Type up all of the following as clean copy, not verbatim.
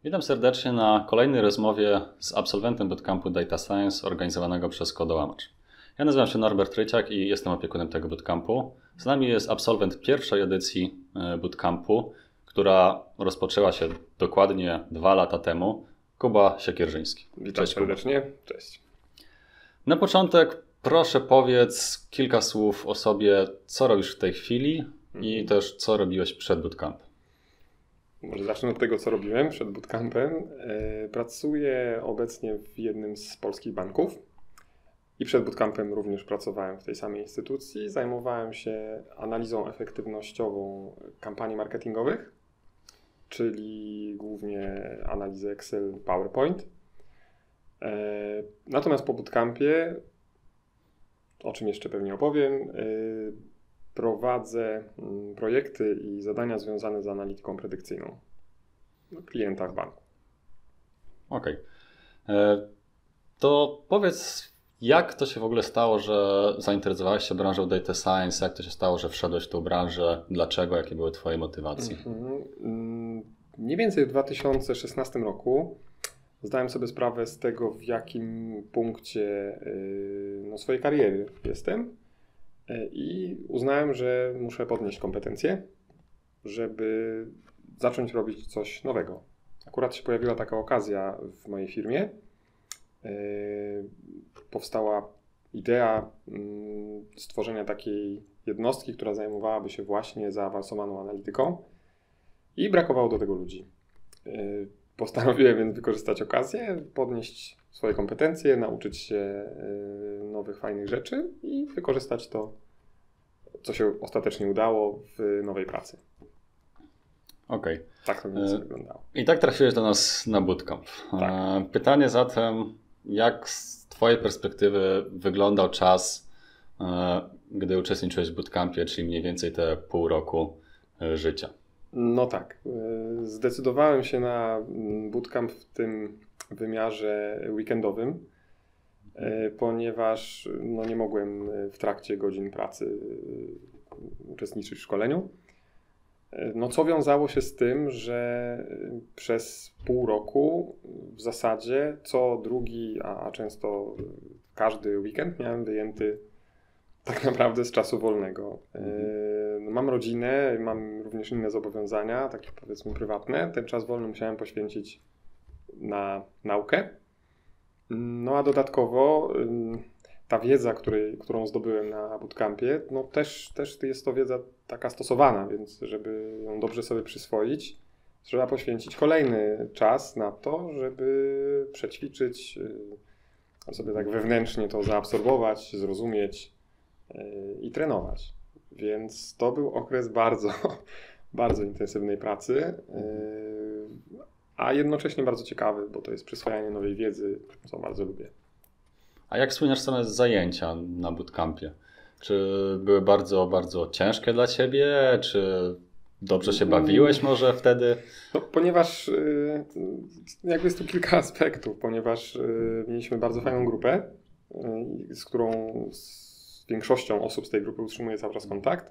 Witam serdecznie na kolejnej rozmowie z absolwentem bootcampu Data Science organizowanego przez Kodołamacz. Ja nazywam się Norbert Ryciak i jestem opiekunem tego bootcampu. Z nami jest absolwent pierwszej edycji bootcampu, która rozpoczęła się dokładnie 2 lata temu, Kuba Siekierzyński. Witam serdecznie. Cześć. Na początek proszę powiedz kilka słów o sobie, co robisz w tej chwili i też co robiłeś przed bootcampem. Może zacznę od tego, co robiłem przed bootcampem. Pracuję obecnie w jednym z polskich banków i przed bootcampem również pracowałem w tej samej instytucji. Zajmowałem się analizą efektywnościową kampanii marketingowych, czyli głównie analizy Excel, PowerPoint. Natomiast po bootcampie, o czym jeszcze pewnie opowiem, prowadzę projekty i zadania związane z analityką predykcyjną na klientach banku. Okej. To powiedz, jak to się w ogóle stało, że zainteresowałeś się branżą Data Science? Jak to się stało, że wszedłeś w tą branżę? Dlaczego? Jakie były Twoje motywacje? Mniej więcej w 2016 roku zdałem sobie sprawę z tego, w jakim punkcie swojej kariery jestem. I uznałem, że muszę podnieść kompetencje, żeby zacząć robić coś nowego. Akurat się pojawiła taka okazja w mojej firmie. Powstała idea stworzenia takiej jednostki, która zajmowałaby się właśnie zaawansowaną analityką i brakowało do tego ludzi. Postanowiłem więc wykorzystać okazję, podnieść swoje kompetencje, nauczyć się nowych, fajnych rzeczy i wykorzystać to, co się ostatecznie udało w nowej pracy. Okej. Tak to mniej więcej wyglądało. I tak trafiłeś do nas na bootcamp. Tak. Pytanie zatem, jak z Twojej perspektywy wyglądał czas, gdy uczestniczyłeś w bootcampie, czyli mniej więcej te pół roku życia? No tak. Zdecydowałem się na bootcamp w tym wymiarze weekendowym, ponieważ nie mogłem w trakcie godzin pracy uczestniczyć w szkoleniu. Co wiązało się z tym, że przez pół roku w zasadzie co drugi, a często każdy weekend miałem wyjęty tak naprawdę z czasu wolnego. Mam rodzinę, mam również inne zobowiązania, takie powiedzmy prywatne. Ten czas wolny musiałem poświęcić na naukę. A dodatkowo ta wiedza, którą zdobyłem na bootcampie, też jest to wiedza taka stosowana, więc żeby ją dobrze sobie przyswoić, trzeba poświęcić kolejny czas na to, żeby przećwiczyć, sobie tak wewnętrznie to zaabsorbować, zrozumieć i trenować. Więc to był okres bardzo, bardzo intensywnej pracy, a jednocześnie bardzo ciekawy, bo to jest przyswajanie nowej wiedzy, co bardzo lubię. A jak wspominasz same zajęcia na bootcampie? Czy były bardzo, bardzo ciężkie dla Ciebie? Czy dobrze się bawiłeś może wtedy? Ponieważ jakby jest tu kilka aspektów, ponieważ mieliśmy bardzo fajną grupę, z którą z większością osób z tej grupy utrzymuję cały czas kontakt.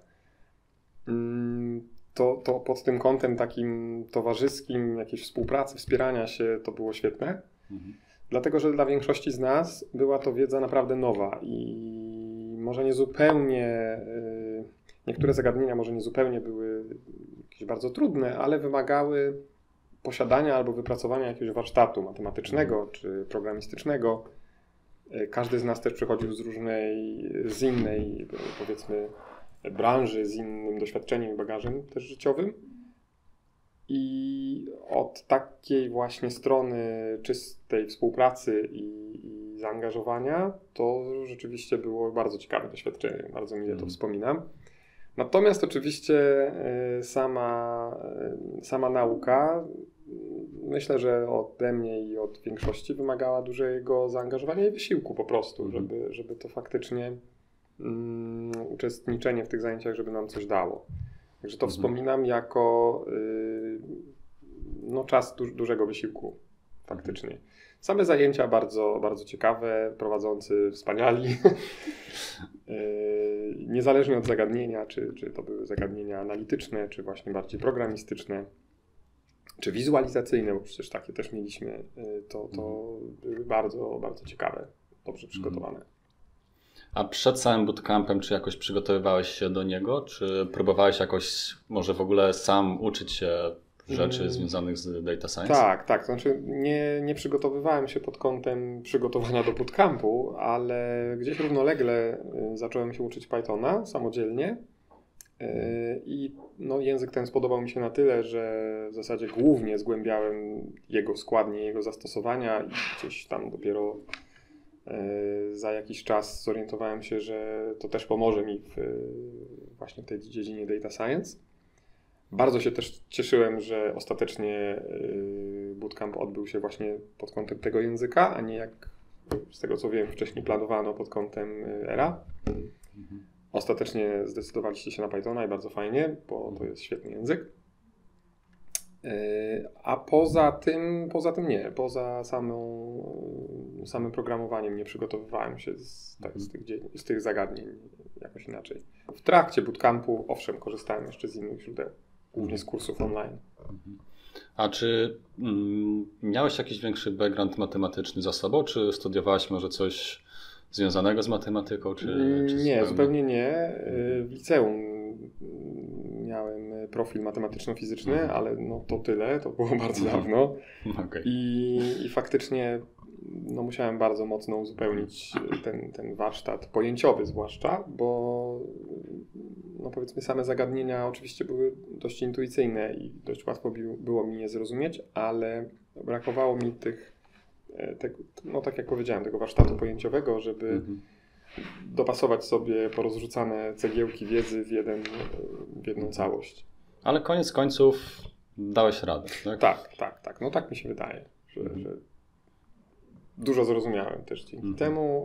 To pod tym kątem takim towarzyskim, jakiejś współpracy, wspierania się, to było świetne. Dlatego, że dla większości z nas była to wiedza naprawdę nowa i może nie zupełnie, niektóre zagadnienia może nie zupełnie były jakieś bardzo trudne, ale wymagały posiadania albo wypracowania jakiegoś warsztatu matematycznego czy programistycznego. Każdy z nas też przychodził z innej, powiedzmy, branży, z innym doświadczeniem i bagażem też życiowym. I od takiej właśnie strony czystej współpracy i zaangażowania to rzeczywiście było bardzo ciekawe doświadczenie, bardzo mile to wspominam. Natomiast oczywiście sama nauka, myślę, że ode mnie i od większości wymagała dużego zaangażowania i wysiłku po prostu, żeby to faktycznie uczestniczenie w tych zajęciach, żeby nam coś dało. Także to wspominam jako czas dużego wysiłku faktycznie. Same zajęcia bardzo, bardzo ciekawe, prowadzący wspaniali. Niezależnie od zagadnienia, czy to były zagadnienia analityczne, czy właśnie bardziej programistyczne. czy wizualizacyjne, bo przecież takie też mieliśmy, to były bardzo, bardzo ciekawe, dobrze przygotowane. A przed samym bootcampem, czy jakoś przygotowywałeś się do niego, czy próbowałeś jakoś może w ogóle sam uczyć się rzeczy związanych z data science? Tak. To znaczy nie przygotowywałem się pod kątem przygotowania do bootcampu, ale gdzieś równolegle zacząłem się uczyć Pythona samodzielnie i język ten spodobał mi się na tyle, że w zasadzie głównie zgłębiałem jego składnie, jego zastosowania i gdzieś tam dopiero za jakiś czas zorientowałem się, że to też pomoże mi właśnie w tej dziedzinie data science. Bardzo się też cieszyłem, że ostatecznie bootcamp odbył się właśnie pod kątem tego języka, a nie jak z tego co wiem wcześniej planowano pod kątem Era. Ostatecznie zdecydowaliście się na Pythona i bardzo fajnie, bo to jest świetny język. A poza tym nie. Poza samym programowaniem nie przygotowywałem się z tych zagadnień jakoś inaczej. W trakcie bootcampu, owszem, korzystałem jeszcze z innych źródeł, głównie z kursów online. A czy miałeś jakiś większy background matematyczny za sobą, czy studiowałeś może coś związanego z matematyką? Nie, zupełnie nie. W liceum miałem profil matematyczno-fizyczny, ale to tyle, to było bardzo dawno. Okay. I faktycznie musiałem bardzo mocno uzupełnić ten warsztat pojęciowy zwłaszcza, bo powiedzmy same zagadnienia oczywiście były dość intuicyjne i dość łatwo było mi je zrozumieć, ale brakowało mi tak jak powiedziałem, tego warsztatu pojęciowego, żeby dopasować sobie porozrzucane cegiełki wiedzy w jedną całość. Ale koniec końców dałeś radę, tak? Tak. Tak mi się wydaje, że dużo zrozumiałem też dzięki temu.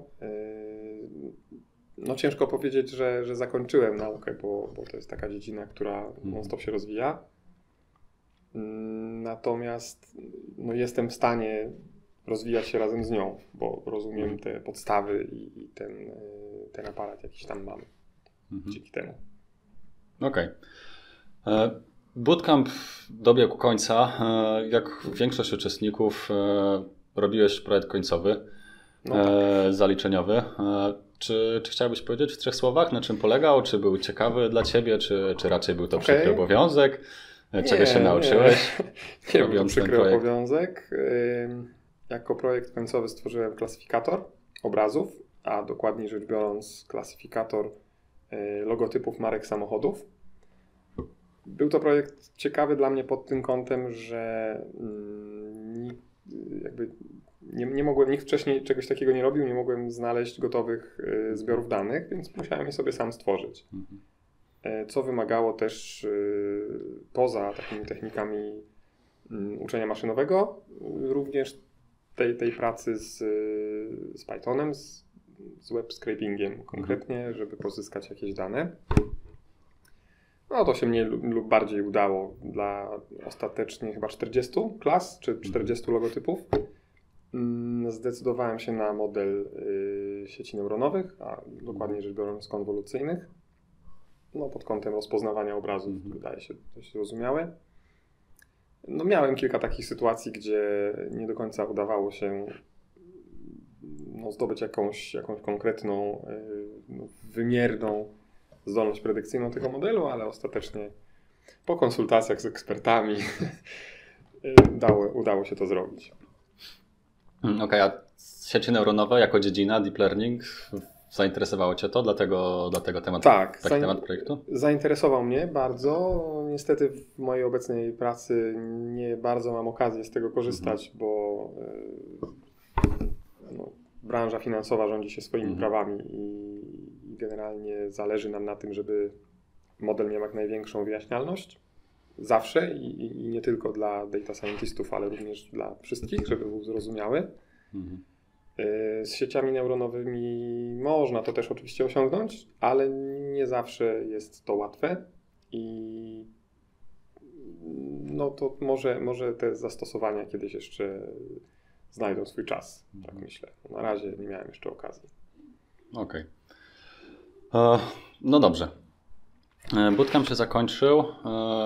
Ciężko powiedzieć, że zakończyłem naukę, bo to jest taka dziedzina, która non-stop się rozwija. Natomiast jestem w stanie rozwijać się razem z nią, bo rozumiem te podstawy i ten aparat jakiś tam mam dzięki temu. Okej. Bootcamp dobiegł końca. Jak większość uczestników robiłeś projekt końcowy, zaliczeniowy. Czy chciałbyś powiedzieć w 3 słowach, na czym polegał? Czy był ciekawy dla Ciebie, czy raczej był to przykry obowiązek? Czego się nauczyłeś? Nie był to przykry obowiązek. Jako projekt końcowy stworzyłem klasyfikator obrazów, a dokładniej rzecz biorąc klasyfikator logotypów marek samochodów. Był to projekt ciekawy dla mnie pod tym kątem, że nikt wcześniej czegoś takiego nie robił, nie mogłem znaleźć gotowych zbiorów danych, więc musiałem je sobie sam stworzyć. Co wymagało też poza takimi technikami uczenia maszynowego, również tej pracy z Pythonem, z web scrapingiem konkretnie, żeby pozyskać jakieś dane. To się mniej lub bardziej udało dla ostatecznie chyba 40 klas, czy 40 logotypów. Zdecydowałem się na model sieci neuronowych, a dokładniej rzecz biorąc konwolucyjnych. Pod kątem rozpoznawania obrazów wydaje się dość zrozumiałe. Miałem kilka takich sytuacji, gdzie nie do końca udawało się zdobyć jakąś konkretną, wymierną zdolność predykcyjną tego modelu, ale ostatecznie po konsultacjach z ekspertami udało się to zrobić. Okej, a sieci neuronowe jako dziedzina, deep learning, zainteresowało Cię to? Dlatego temat, temat projektu? Zainteresował mnie bardzo. Niestety w mojej obecnej pracy nie bardzo mam okazję z tego korzystać, bo branża finansowa rządzi się swoimi prawami i generalnie zależy nam na tym, żeby model miał jak największą wyjaśnialność. Zawsze i nie tylko dla data scientistów, ale również dla wszystkich, żeby był zrozumiały. Z sieciami neuronowymi można to też oczywiście osiągnąć, ale nie zawsze jest to łatwe i to może te zastosowania kiedyś jeszcze znajdą swój czas, tak myślę. Na razie nie miałem jeszcze okazji. Okej. No dobrze. Bootcamp się zakończył.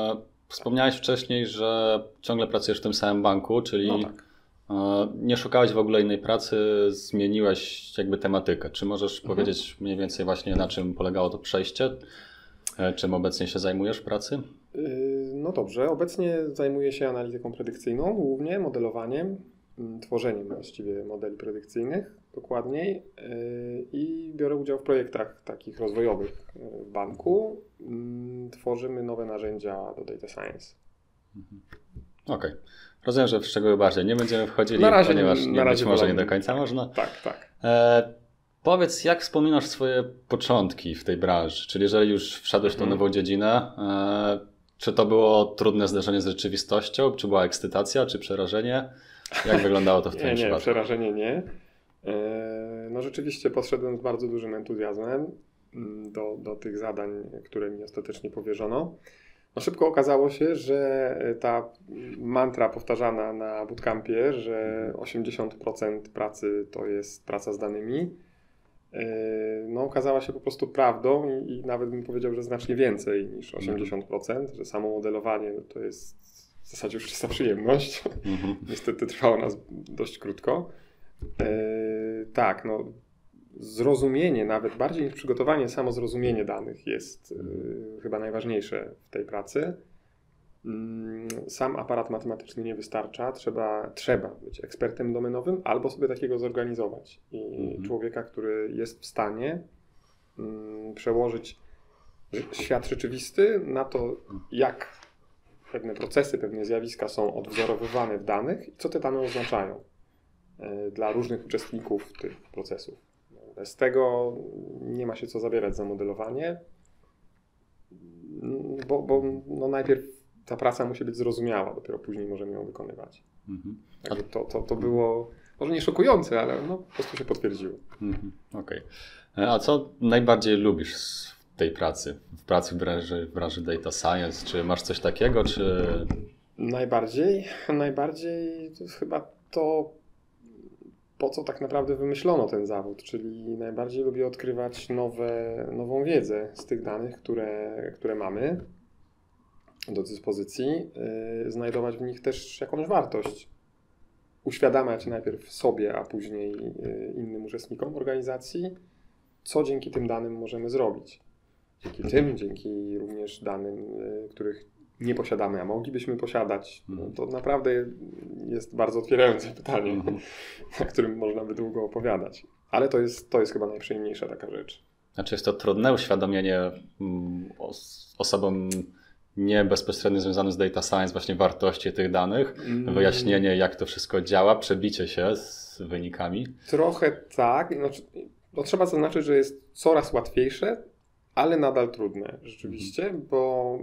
Wspomniałeś wcześniej, że ciągle pracujesz w tym samym banku, czyli No tak. nie szukałeś w ogóle innej pracy, zmieniłeś jakby tematykę. Czy możesz powiedzieć mniej więcej właśnie na czym polegało to przejście? Czym obecnie się zajmujesz w pracy? No dobrze, obecnie zajmuję się analityką predykcyjną, głównie modelowaniem, tworzeniem właściwie modeli predykcyjnych dokładniej i biorę udział w projektach takich rozwojowych w banku. Tworzymy nowe narzędzia do data science. Okej. Rozumiem, że w szczegóły bardziej nie będziemy wchodzili, ponieważ być może nie do końca można. Tak. Powiedz, jak wspominasz swoje początki w tej branży? Czyli jeżeli już wszedłeś w tą nową dziedzinę, czy to było trudne zderzenie z rzeczywistością? Czy była ekscytacja, czy przerażenie? Jak wyglądało to w twoim przypadku? Nie, przerażenie nie. No rzeczywiście podszedłem z bardzo dużym entuzjazmem do tych zadań, które mi ostatecznie powierzono. No szybko okazało się, że ta mantra powtarzana na bootcampie, że 80% pracy to jest praca z danymi, no okazała się po prostu prawdą i nawet bym powiedział, że znacznie więcej niż 80%, że samo modelowanie to jest w zasadzie już czysta przyjemność. Niestety trwało nas dość krótko. Tak, no zrozumienie, nawet bardziej niż przygotowanie, samo zrozumienie danych jest chyba najważniejsze w tej pracy. Sam aparat matematyczny nie wystarcza, trzeba być ekspertem domenowym albo sobie takiego zorganizować. I człowieka, który jest w stanie przełożyć świat rzeczywisty na to, jak pewne procesy, pewne zjawiska są odwzorowywane w danych i co te dane oznaczają dla różnych uczestników tych procesów. Bez tego nie ma się co zabierać za modelowanie, bo no najpierw ta praca musi być zrozumiała, dopiero później możemy ją wykonywać. Także to było może nie szokujące, ale no, po prostu się potwierdziło. Okej. A co najbardziej lubisz w tej pracy? W pracy w branży data science? Czy masz coś takiego, czy... Najbardziej to jest chyba to, po co tak naprawdę wymyślono ten zawód, czyli najbardziej lubię odkrywać nową wiedzę z tych danych, które mamy do dyspozycji, znajdować w nich też jakąś wartość. Uświadamiać najpierw sobie, a później innym uczestnikom organizacji, co dzięki tym danym możemy zrobić. Dzięki również danym, których nie posiadamy, a moglibyśmy posiadać. No, to naprawdę jest bardzo otwierające pytanie, na którym można by długo opowiadać. Ale to jest chyba najprzyjemniejsza taka rzecz. Znaczy jest to trudne uświadomienie osobom nie bezpośrednio związanym z data science właśnie wartości tych danych, wyjaśnienie jak to wszystko działa, przebicie się z wynikami? Trochę tak. Znaczy, no, trzeba zaznaczyć, że jest coraz łatwiejsze, ale nadal trudne rzeczywiście, bo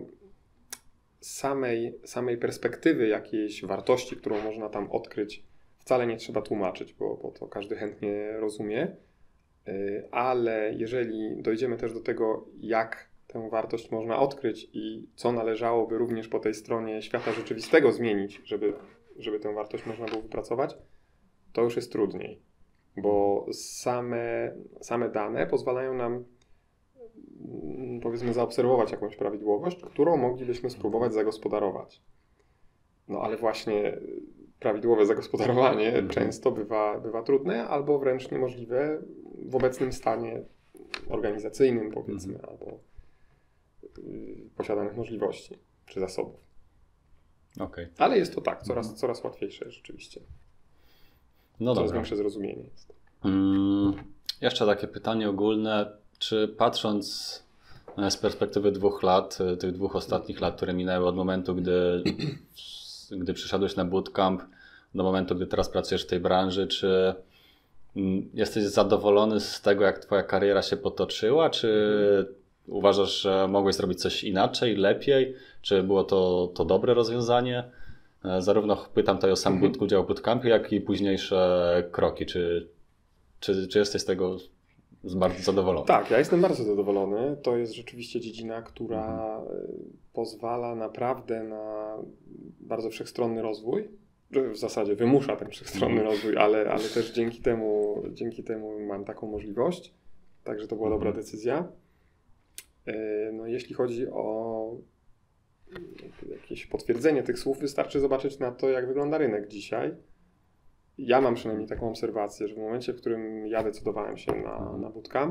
samej perspektywy jakiejś wartości, którą można tam odkryć, wcale nie trzeba tłumaczyć, bo to każdy chętnie rozumie, ale jeżeli dojdziemy też do tego, jak tę wartość można odkryć i co należałoby również po tej stronie świata rzeczywistego zmienić, żeby tę wartość można było wypracować, to już jest trudniej, bo same dane pozwalają nam powiedzmy zaobserwować jakąś prawidłowość, którą moglibyśmy spróbować zagospodarować. No ale właśnie prawidłowe zagospodarowanie często bywa trudne albo wręcz niemożliwe w obecnym stanie organizacyjnym powiedzmy, albo posiadanych możliwości czy zasobów. Okay. Ale jest to tak, coraz łatwiejsze rzeczywiście. No coraz większe zrozumienie jest. Jeszcze takie pytanie ogólne. Czy patrząc z perspektywy 2 lat, tych 2 ostatnich lat, które minęły od momentu, gdy przyszedłeś na bootcamp, do momentu, gdy teraz pracujesz w tej branży, czy jesteś zadowolony z tego, jak twoja kariera się potoczyła, czy uważasz, że mogłeś zrobić coś inaczej, lepiej, czy było to dobre rozwiązanie? Zarówno pytam tutaj o sam udział w bootcampie, jak i późniejsze kroki. Czy jesteś z tego bardzo zadowolony? Tak, ja jestem bardzo zadowolony. To jest rzeczywiście dziedzina, która pozwala naprawdę na bardzo wszechstronny rozwój. W zasadzie wymusza ten wszechstronny rozwój, ale też dzięki temu mam taką możliwość. Także to była dobra decyzja. No, jeśli chodzi o jakieś potwierdzenie tych słów, wystarczy zobaczyć na to, jak wygląda rynek dzisiaj. Ja mam przynajmniej taką obserwację, że w momencie, w którym ja decydowałem się na bootcamp,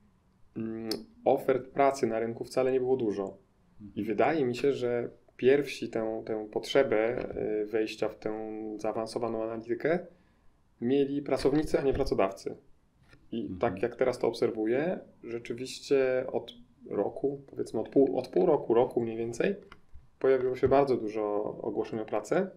ofert pracy na rynku wcale nie było dużo. I wydaje mi się, że pierwsi tę potrzebę wejścia w tę zaawansowaną analitykę mieli pracownicy, a nie pracodawcy. I tak jak teraz to obserwuję, rzeczywiście od roku, powiedzmy od pół roku mniej więcej, pojawiło się bardzo dużo ogłoszeń o pracę,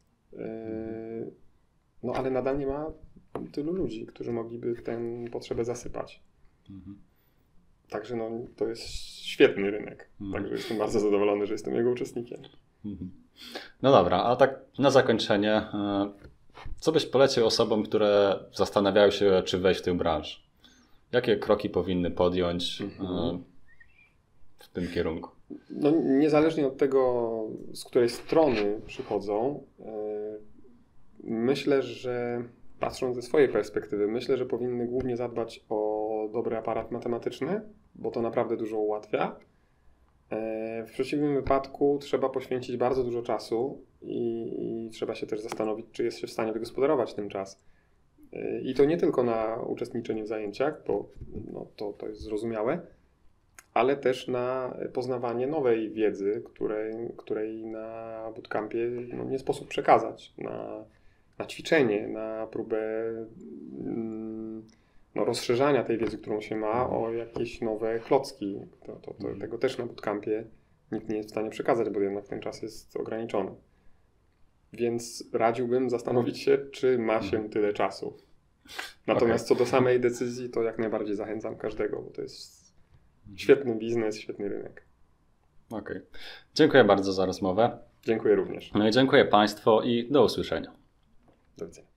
no ale nadal nie ma tylu ludzi, którzy mogliby tę potrzebę zasypać. Także no, to jest świetny rynek. Także jestem bardzo zadowolony, że jestem jego uczestnikiem. No dobra, a tak na zakończenie, co byś polecił osobom, które zastanawiają się, czy wejść w tę branżę? Jakie kroki powinny podjąć w tym kierunku? No, niezależnie od tego, z której strony przychodzą, myślę, że patrząc ze swojej perspektywy, myślę, że powinny głównie zadbać o dobry aparat matematyczny, bo to naprawdę dużo ułatwia. W przeciwnym wypadku trzeba poświęcić bardzo dużo czasu i trzeba się też zastanowić, czy jest się w stanie wygospodarować ten czas. I to nie tylko na uczestniczenie w zajęciach, bo no, to jest zrozumiałe, ale też na poznawanie nowej wiedzy, której na bootcampie no, nie sposób przekazać, na ćwiczenie, na próbę no, rozszerzania tej wiedzy, którą się ma, o jakieś nowe klocki. Tego też na bootcampie nikt nie jest w stanie przekazać, bo jednak ten czas jest ograniczony. Więc radziłbym zastanowić się, czy ma się tyle czasu. Natomiast co do samej decyzji, to jak najbardziej zachęcam każdego, bo to jest świetny biznes, świetny rynek. Okej. Dziękuję bardzo za rozmowę. Dziękuję również. No i dziękuję Państwu i do usłyszenia. Do widzenia.